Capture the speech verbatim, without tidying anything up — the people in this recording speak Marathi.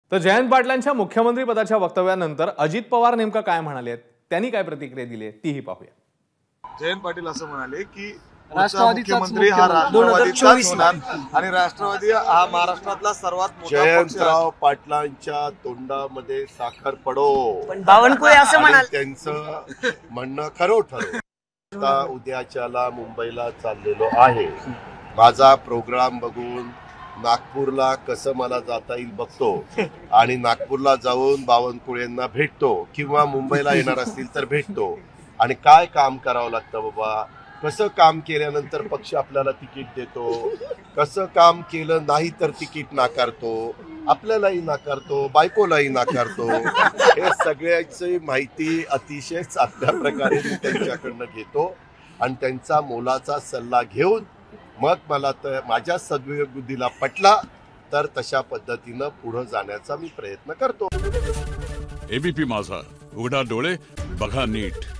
तर जयंत पाटलांच्या मुख्यमंत्री पदाच्या वक्तव्यानंतर अजित पवार नेमका काय म्हणाले, त्यांनी काय प्रतिक्रिया दिली तीही पाहूया. जयंत पाटील असं म्हणाले की राष्ट्रवादीचा मुख्यमंत्री हा राष्ट्रवादीचाच होणार आणि राष्ट्रवादी हा महाराष्ट्रातला सर्वात मोठा पक्ष आहे. जयंतराव पाटलांच्या तोंडामध्ये साखर पडो, बावनकुळे असं म्हणाले. त्यांचं म्हणणं खरं ठरो. आता उद्याच्याला मुंबईला चाललेलो आहे. माझा प्रोग्राम बघून नागपूरला कसं मला जाता येईल बघतो आणि नागपूरला जाऊन बावनकुळेंना भेटतो किंवा मुंबईला येणार असतील तर भेटतो आणि काय काम करावं लागतं बाबा, कसं काम केल्यानंतर पक्ष आपल्याला तिकीट देतो, कसं काम केलं नाही तर तिकीट नाकारतो, आपल्यालाही नाकारतो, बायकोलाही नाकारतो, हे सगळ्याची माहिती अतिशय साध्या प्रकारे मी त्यांच्याकडनं घेतो आणि त्यांचा मोलाचा सल्ला घेऊन मग मला तर माझ्या सद्बुद्धीला पटला तर तशा पद्धतीनं पुढे जाण्याचा मी प्रयत्न करतो. एबीपी माझा, उघडा डोळे बघा नीट.